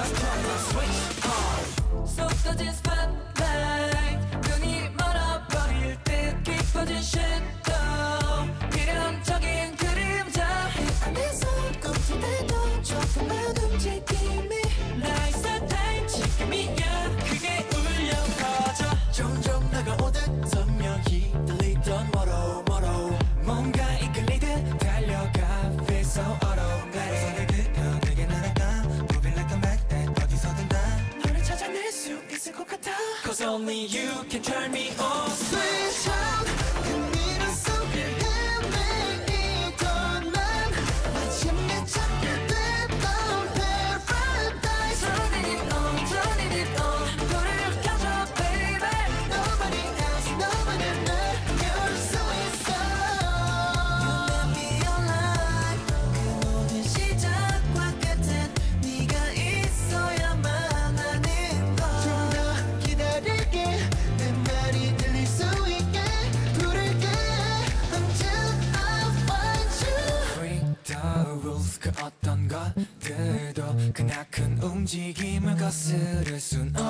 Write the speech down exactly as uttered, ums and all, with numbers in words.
Just turn the switch on. 쏙 떠진 spotlight 눈이 멀어버릴 듯 깊어진 shadow 미련적인 그림자 안에서 꿈틀대도 조금만 움직임이 나의 startime 지금이야 그게 울려 퍼져 점점 다가오듯 선명히 들리던 뭐로 뭐로 뭔가 이끌리듯 달려가 feel so automatic 손을 긋어 내게 날아가 Moving like a magnet 어디서든 다 너를 찾아낼 수 있을 것 같아 Cause only you can turn me on Switch on 그 미련 속에 헤매이던 난 마침내 찾게 됐던 paradise Turning it on, turning it on 불을 켜줘 baby Nobody else, nobody else 열 수 있어 You let me alive 그 모든 시작과 끝은 네가 있어야만 하는 걸 좀 더 기다릴게 내 말이 들릴 수 있게 부를게 Until I find you Break the rules 그 어떤 것들도 크나큰 움직임을 거스를 순